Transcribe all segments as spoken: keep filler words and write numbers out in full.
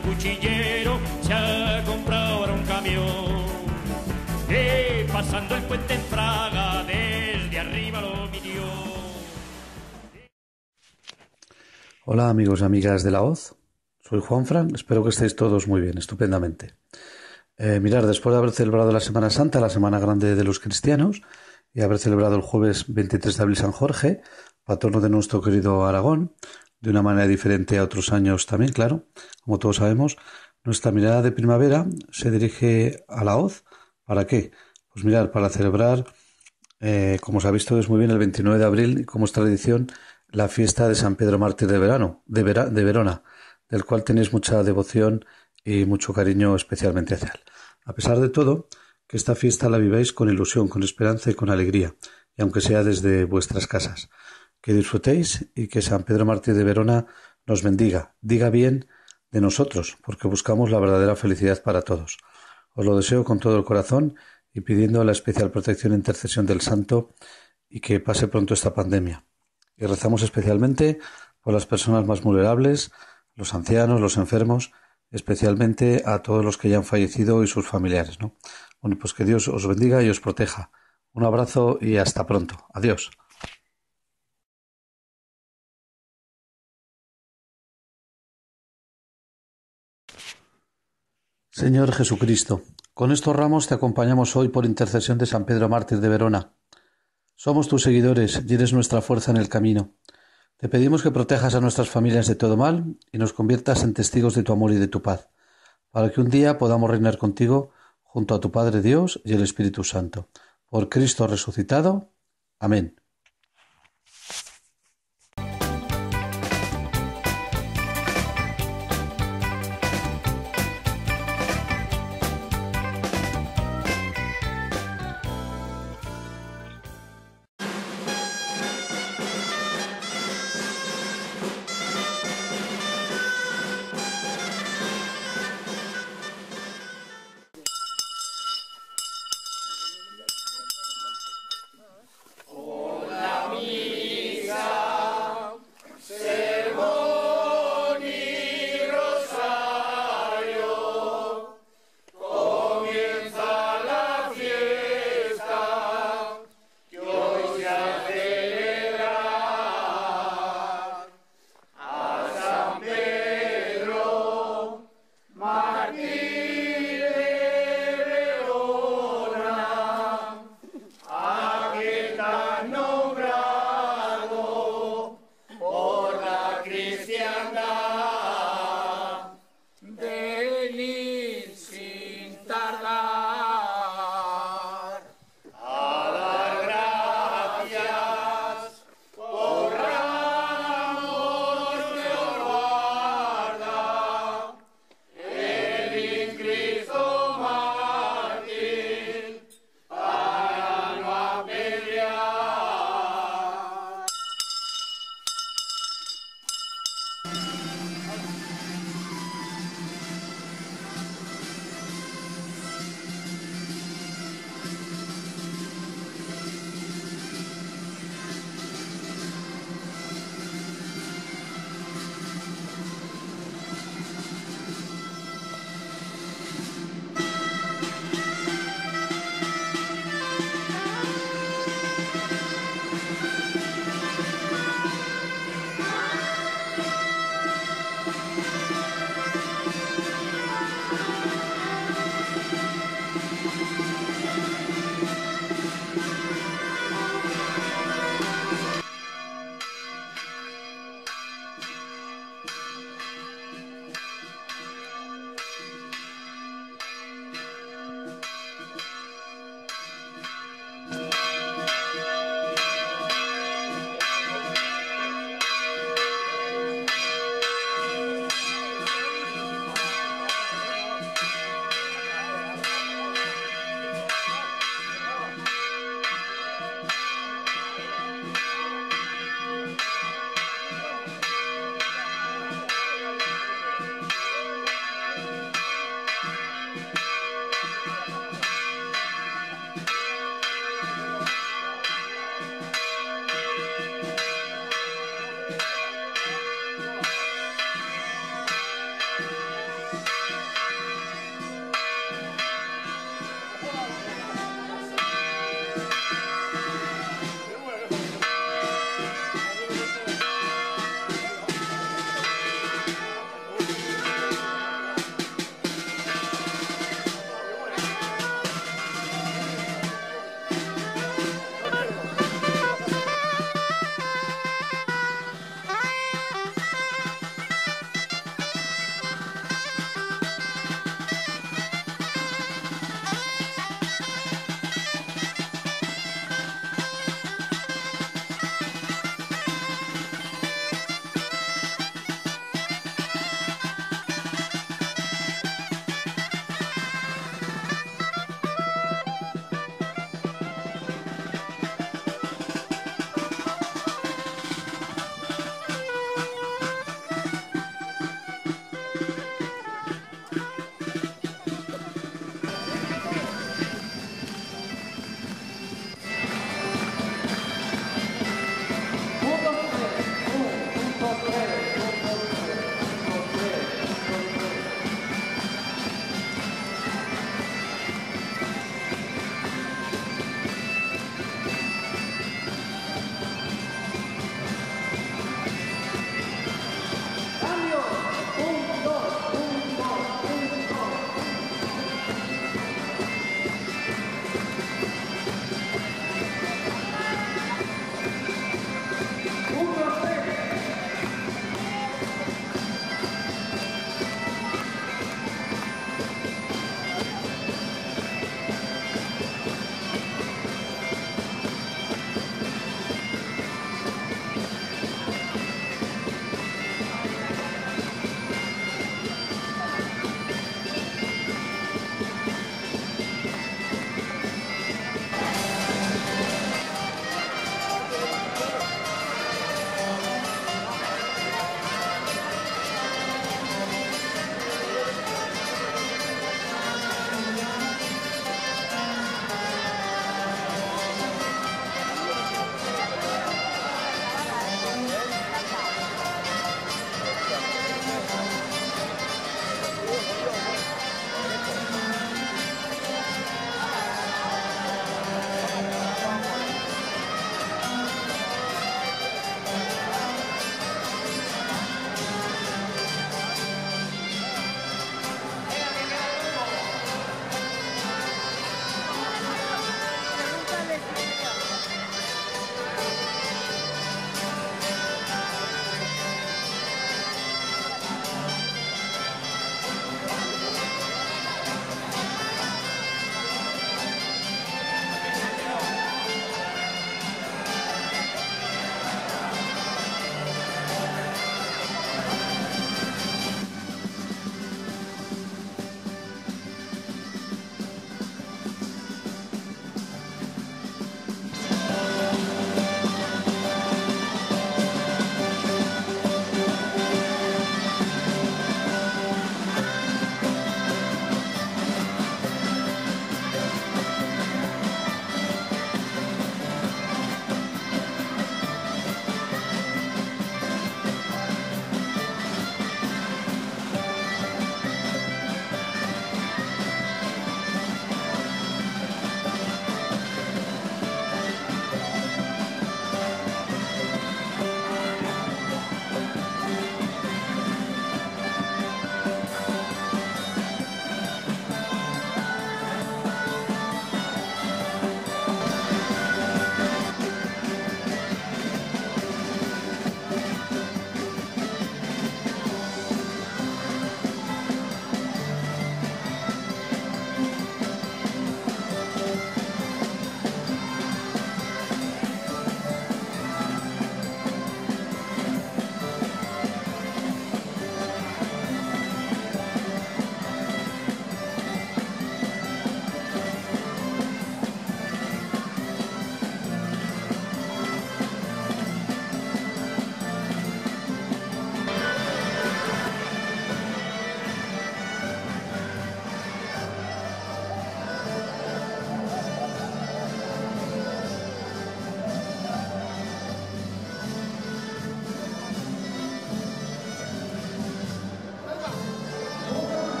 cuchillero se ha comprado ahora un camión. Eh, pasando el puente en Fraga, desde arriba lo midió. Hola amigos y amigas de La Hoz, soy Juanfran, espero que estéis todos muy bien, estupendamente. Eh, mirad, después de haber celebrado la Semana Santa, la Semana Grande de los cristianos, y haber celebrado el jueves veintitrés de abril San Jorge, patrono de nuestro querido Aragón, de una manera diferente a otros años también, claro, como todos sabemos, nuestra mirada de primavera se dirige a La Hoz. ¿Para qué? Pues mirad, para celebrar, eh, como se ha visto es muy bien, el veintinueve de abril, y como es tradición, la fiesta de San Pedro Mártir de Verano, de, Vera, de Verona, del cual tenéis mucha devoción y mucho cariño especialmente hacia él. A pesar de todo, que esta fiesta la viváis con ilusión, con esperanza y con alegría, y aunque sea desde vuestras casas. Que disfrutéis y que San Pedro Mártir de Verona nos bendiga, diga bien de nosotros, porque buscamos la verdadera felicidad para todos. Os lo deseo con todo el corazón y pidiendo la especial protección e intercesión del Santo y que pase pronto esta pandemia. Y rezamos especialmente por las personas más vulnerables, los ancianos, los enfermos, especialmente a todos los que ya han fallecido y sus familiares, ¿no? Bueno, pues que Dios os bendiga y os proteja. Un abrazo y hasta pronto. Adiós. Señor Jesucristo, con estos ramos te acompañamos hoy por intercesión de San Pedro Mártir de Verona. Somos tus seguidores y eres nuestra fuerza en el camino. Te pedimos que protejas a nuestras familias de todo mal y nos conviertas en testigos de tu amor y de tu paz, para que un día podamos reinar contigo junto a tu Padre Dios y el Espíritu Santo. Por Cristo resucitado. Amén. Oh.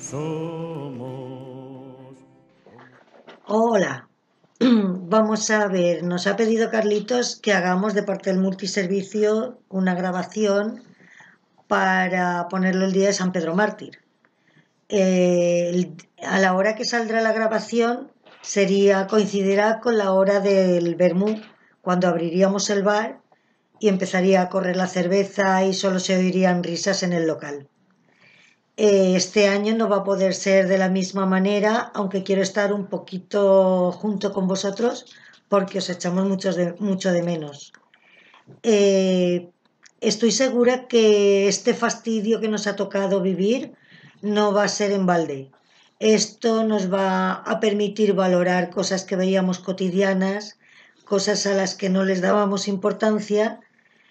somos. Hola, vamos a ver, nos ha pedido Carlitos que hagamos de parte del multiservicio una grabación para ponerlo el día de San Pedro Mártir. Eh, el- a la hora que saldrá la grabación sería, coincidirá con la hora del vermú, cuando abriríamos el bar y empezaría a correr la cerveza y solo se oirían risas en el local. Eh, este año no va a poder ser de la misma manera, aunque quiero estar un poquito junto con vosotros porque os echamos muchos de- mucho de menos. Eh, Estoy segura que este fastidio que nos ha tocado vivir no va a ser en balde. Esto nos va a permitir valorar cosas que veíamos cotidianas, cosas a las que no les dábamos importancia,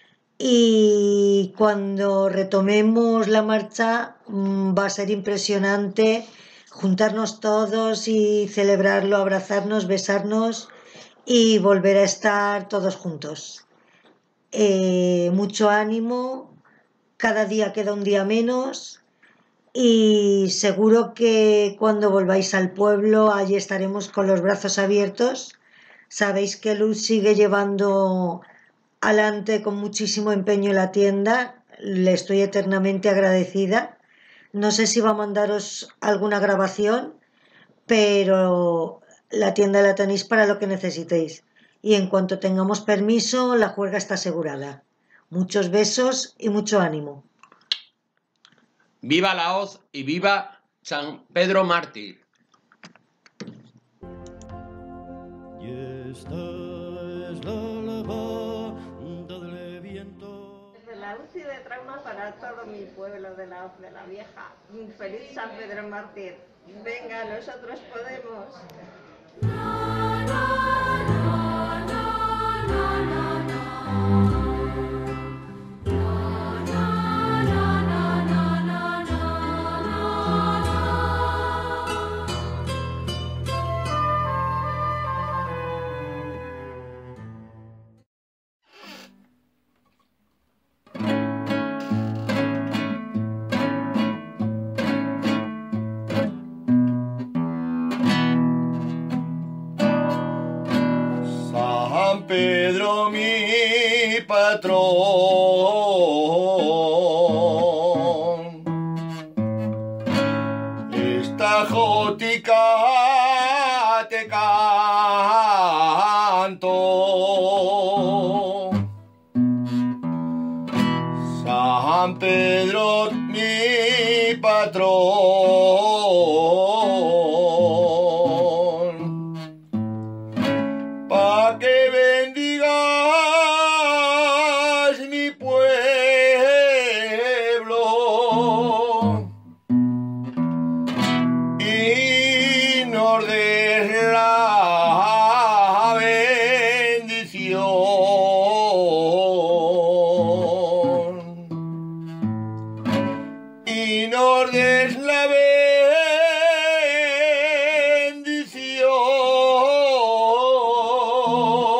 y cuando retomemos la marcha mm, va a ser impresionante juntarnos todos y celebrarlo, abrazarnos, besarnos y volver a estar todos juntos. Eh, mucho ánimo, cada día queda un día menos y seguro que cuando volváis al pueblo allí estaremos con los brazos abiertos. Sabéis que Luz sigue llevando adelante con muchísimo empeño la tienda, le estoy eternamente agradecida. No sé si va a mandaros alguna grabación, pero la tienda la tenéis para lo que necesitéis. Y en cuanto tengamos permiso, la juerga está asegurada. Muchos besos y mucho ánimo. ¡Viva la hoz y viva San Pedro Mártir! Y esta es la lavanda del viento. Desde la U C I de trauma para todo mi pueblo de la Hoz de la Vieja. Un feliz San Pedro Mártir. Venga, nosotros podemos. San Pedro mi patrón, esta jótica te canto. San Pedro mi patrón, pa' que bendigas mi pueblo y nos des la bendición y nos des la bendición.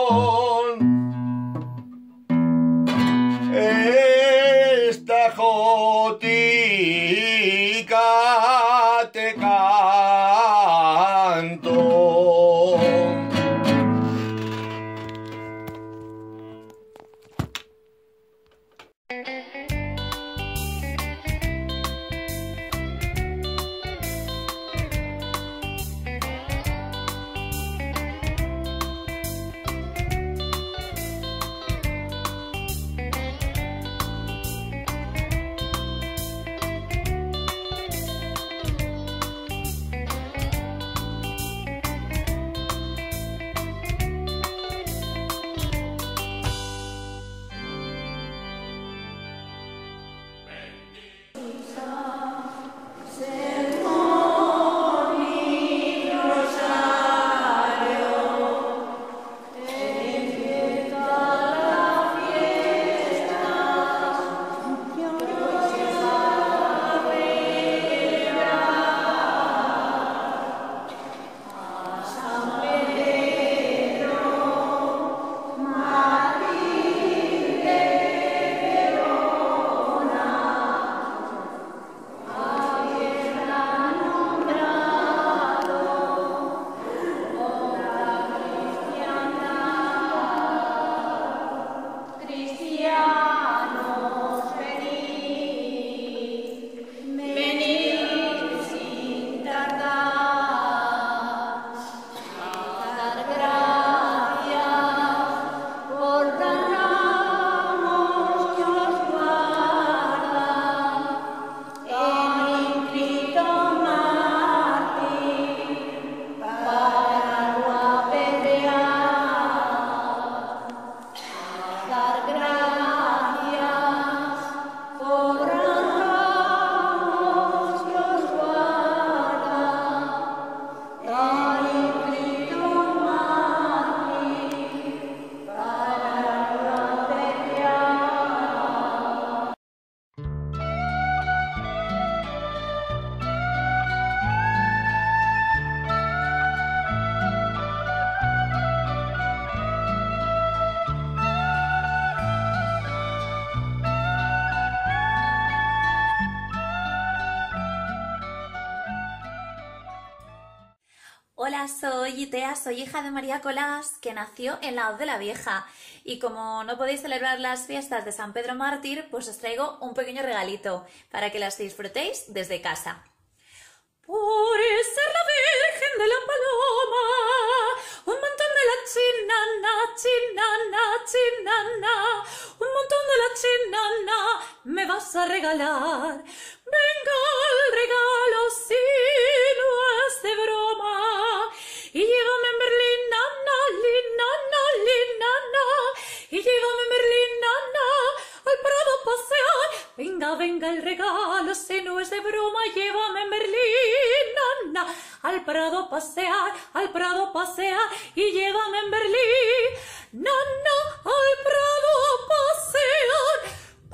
Hola, soy Itea, soy hija de María Colás, que nació en la Hoz de la Vieja. Y como no podéis celebrar las fiestas de San Pedro Mártir, pues os traigo un pequeño regalito para que las disfrutéis desde casa. Por ser la Virgen de la Paloma, un montón de la chinana, chinana, chinana, un montón de la chinana me vas a regalar. Venga el regalo si no es de broma, y llévame en Berlín, nana, linana, linana, y llévame en Berlín, nana, al Prado pasear. Venga, venga el regalo si no es de broma, llévame en Berlín, nana, al Prado pasear, al Prado pasear, y llévame en Berlín, nana, al Prado pasear.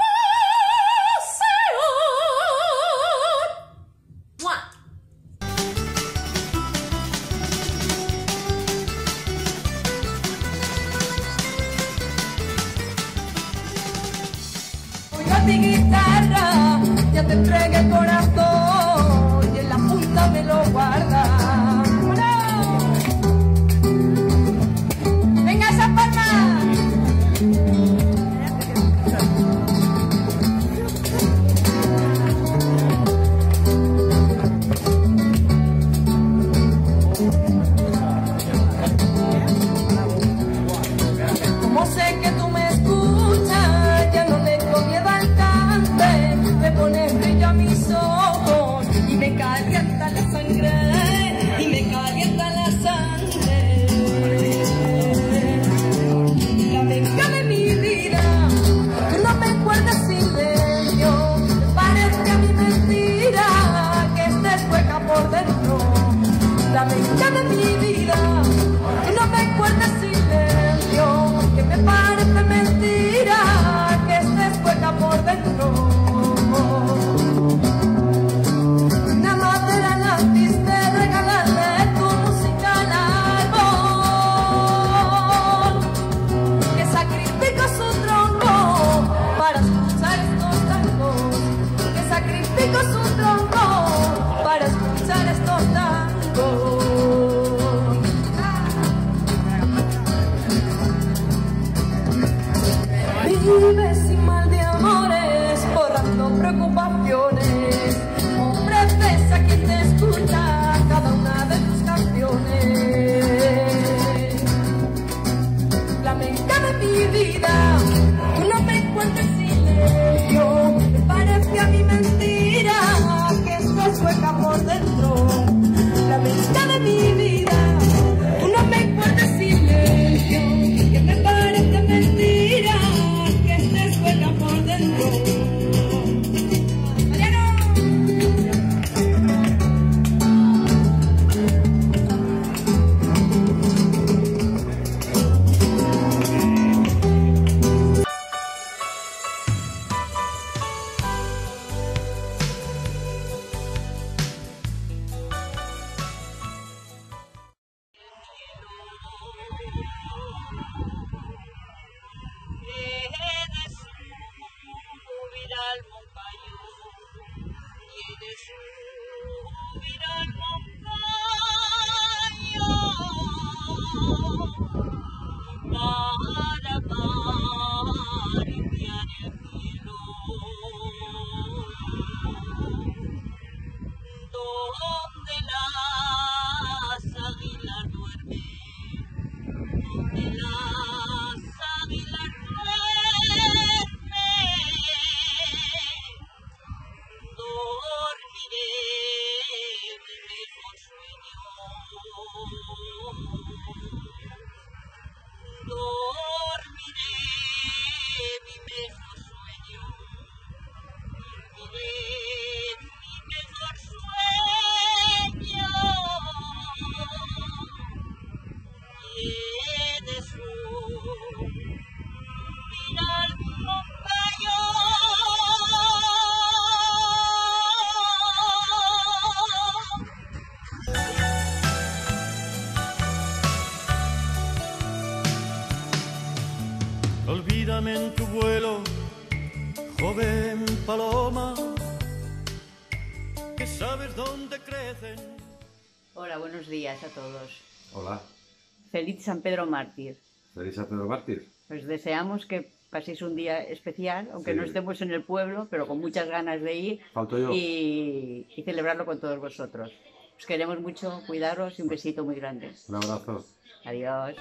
Mi guitarra, ya te entregué el corazón y en la punta me lo guarda. ¡Bueno! ¡Venga esa palma! Como sé que tú me escuchas, ya no tengo miedo al me pone brillo a mis ojos y me calienta la sangre, y me calienta la sangre. La venga de mi vida, tú no me guardas silencio, me parece a mi mentira que estés hueca por dentro. La venga de mi vida, tú no me guardas silencio, que me parece mentira que estés hueca por dentro. Una madera naciste regalarle tu música al árbol, que sacrificó su tronco para escuchar estos tangos, que sacrificó su tronco para escuchar estos tangos. Vive sin mal de amores, borrando preocupaciones. Hombre, pesa quien te escucha cada una de tus canciones. Flamenca de mi vida, tú no me cuentes silencio, me parece a mi mentira que estás hueca por dentro. Flamenca de mi vida, tú no me cuentes silencio, que me parece mentira que estés hueca por dentro. Olvídame en tu vuelo, joven paloma, que sabes dónde crecen Hola, buenos días a todos. Hola. Feliz San Pedro Mártir. Feliz San Pedro Mártir. Pues deseamos que paséis un día especial, aunque Sí. no estemos en el pueblo, pero con muchas ganas de ir Falto yo. y, y celebrarlo con todos vosotros. Os queremos mucho, cuidaros y un besito muy grande. Un abrazo. Adiós.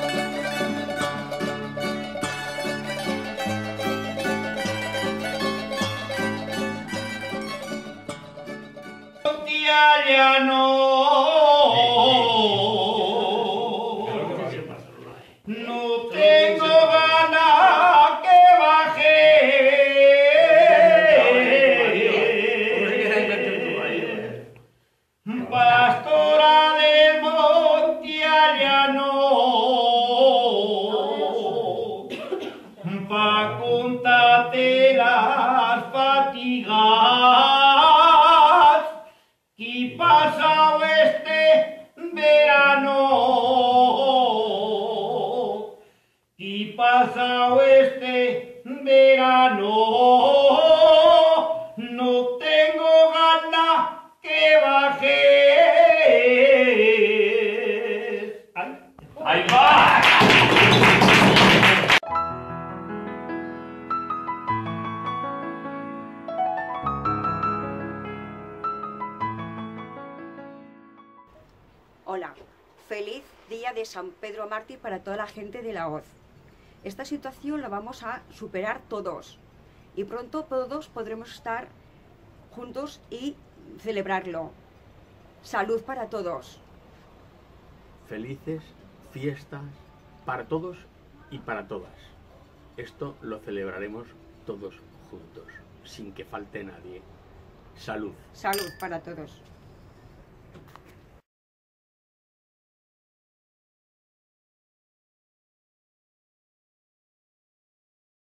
No tengo ganas que baje pastora del monte Allano pa' contarte las fatigas y pasado este verano y pasado este verano no tengo ganas que bajes. ¡Ay! ¡Ahí va! Hola, feliz día de San Pedro Mártir para toda la gente de la Hoz. Esta situación la vamos a superar todos y pronto todos podremos estar juntos y celebrarlo. Salud para todos. Felices fiestas para todos y para todas. Esto lo celebraremos todos juntos, sin que falte nadie. Salud. Salud para todos.